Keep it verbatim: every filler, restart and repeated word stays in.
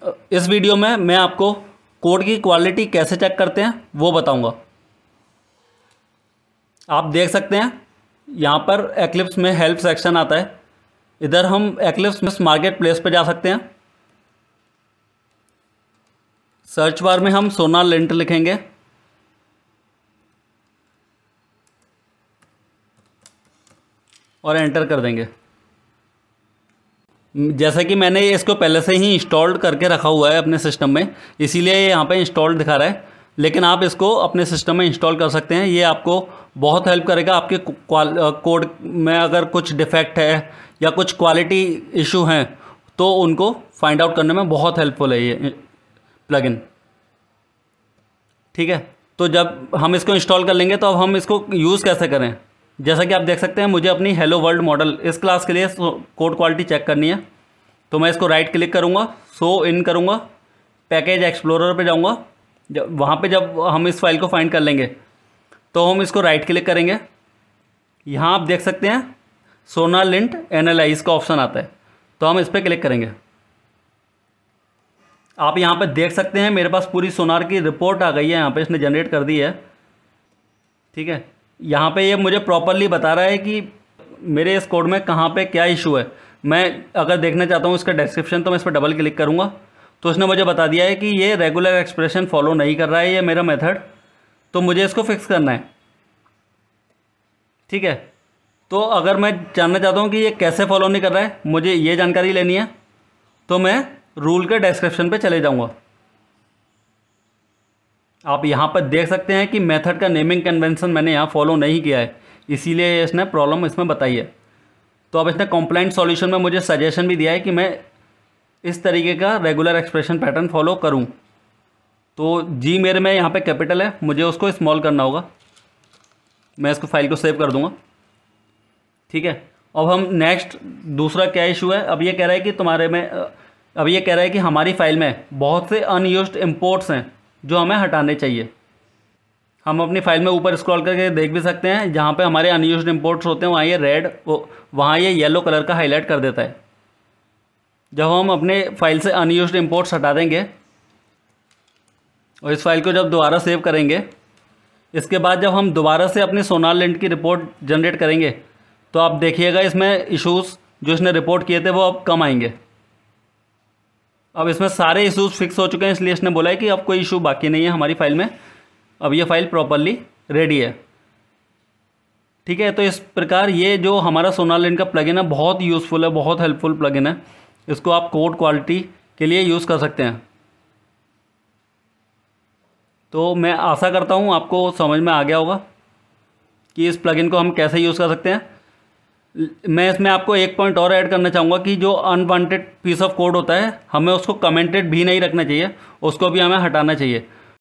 इस वीडियो में मैं आपको कोड की क्वालिटी कैसे चेक करते हैं वो बताऊंगा। आप देख सकते हैं यहाँ पर एक्लिप्स में हेल्प सेक्शन आता है। इधर हम एक्लिप्स में मार्केट प्लेस पे जा सकते हैं। सर्च बार में हम सोनार लिंट लिखेंगे और एंटर कर देंगे। जैसा कि मैंने इसको पहले से ही इंस्टॉल्ड करके रखा हुआ है अपने सिस्टम में, इसीलिए यहाँ पे इंस्टॉल्ड दिखा रहा है, लेकिन आप इसको अपने सिस्टम में इंस्टॉल कर सकते हैं। ये आपको बहुत हेल्प करेगा। आपके कोड में अगर कुछ डिफेक्ट है या कुछ क्वालिटी इशू हैं तो उनको फाइंड आउट करने में बहुत हेल्पफुल है ये प्लगइन। ठीक है, तो जब हम इसको इंस्टॉल कर लेंगे तो अब हम इसको यूज़ कैसे करें। जैसा कि आप देख सकते हैं मुझे अपनी हेलो वर्ल्ड मॉडल इस क्लास के लिए कोड क्वालिटी चेक करनी है, तो मैं इसको राइट क्लिक करूँगा, शो इन करूँगा, पैकेज एक्सप्लोरर पे जाऊँगा। जब वहाँ पे जब हम इस फाइल को फाइंड कर लेंगे तो हम इसको राइट क्लिक करेंगे। यहाँ आप देख सकते हैं सोनार लिंट एनालाइज का ऑप्शन आता है, तो हम इस पर क्लिक करेंगे। आप यहाँ पर देख सकते हैं मेरे पास पूरी सोनार की रिपोर्ट आ गई है, यहाँ पे इसने जनरेट कर दी है। ठीक है, यहाँ पे ये मुझे प्रॉपरली बता रहा है कि मेरे इस कोड में कहाँ पे क्या इशू है। मैं अगर देखना चाहता हूँ इसका डिस्क्रिप्शन तो मैं इस पर डबल क्लिक करूँगा, तो इसने मुझे बता दिया है कि ये रेगुलर एक्सप्रेशन फॉलो नहीं कर रहा है, ये मेरा मेथड, तो मुझे इसको फिक्स करना है। ठीक है, तो अगर मैं जानना चाहता हूँ कि ये कैसे फॉलो नहीं कर रहा है, मुझे ये जानकारी लेनी है, तो मैं रूल के डिस्क्रिप्शन पे चले जाऊँगा। आप यहाँ पर देख सकते हैं कि मेथड का नेमिंग कन्वेंशन मैंने यहाँ फॉलो नहीं किया है, इसीलिए इसने प्रॉब्लम इसमें बताई है। तो अब इसने कंप्लेंट सॉल्यूशन में मुझे सजेशन भी दिया है कि मैं इस तरीके का रेगुलर एक्सप्रेशन पैटर्न फॉलो करूँ। तो जी मेरे में यहाँ पे कैपिटल है, मुझे उसको स्मॉल करना होगा। मैं इसको फाइल को सेव कर दूँगा। ठीक है, अब हम नेक्स्ट दूसरा क्या इशू है। अब ये कह रहा है कि तुम्हारे में अब ये कह रहा है कि हमारी फाइल में बहुत से अनयूज्ड इंपोर्ट्स हैं जो हमें हटाने चाहिए। हम अपनी फाइल में ऊपर स्क्रॉल करके देख भी सकते हैं, जहाँ पे हमारे अनयूज्ड इंपोर्ट्स होते हैं वहाँ ये रेड वहाँ ये येलो कलर का हाईलाइट कर देता है। जब हम अपने फाइल से अनयूज्ड इंपोर्ट्स हटा देंगे और इस फाइल को जब दोबारा सेव करेंगे, इसके बाद जब हम दोबारा से अपनी सोनार लिंट की रिपोर्ट जनरेट करेंगे तो आप देखिएगा इसमें इशूज़ जो इसने रिपोर्ट किए थे वो अब कम आएंगे। अब इसमें सारे इशूज़ फिक्स हो चुके हैं, इसलिए इसने बोला है कि अब कोई इशू बाकी नहीं है हमारी फाइल में, अब ये फाइल प्रॉपरली रेडी है। ठीक है, तो इस प्रकार ये जो हमारा सोनार लिंट का प्लगइन है बहुत यूज़फुल है, बहुत हेल्पफुल प्लगइन है। इसको आप कोड क्वालिटी के लिए यूज़ कर सकते हैं। तो मैं आशा करता हूँ आपको समझ में आ गया होगा कि इस प्लगइन को हम कैसे यूज़ कर सकते हैं। मैं इसमें आपको एक पॉइंट और ऐड करना चाहूँगा कि जो अनवांटेड पीस ऑफ कोड होता है हमें उसको कमेंटेड भी नहीं रखना चाहिए, उसको भी हमें हटाना चाहिए।